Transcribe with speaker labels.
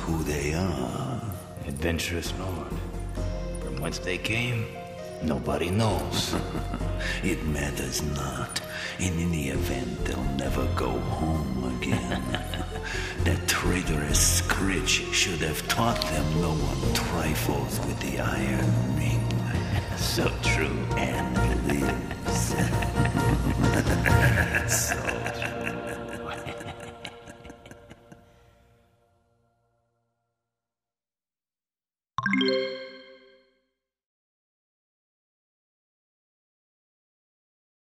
Speaker 1: who they are.
Speaker 2: Adventurous Lord. From whence they came, nobody knows.
Speaker 1: It matters not. In any event, they'll never go home again. That traitorous Scritch should have taught them no one trifles with the Iron Ring.
Speaker 2: So true.
Speaker 1: And lives. So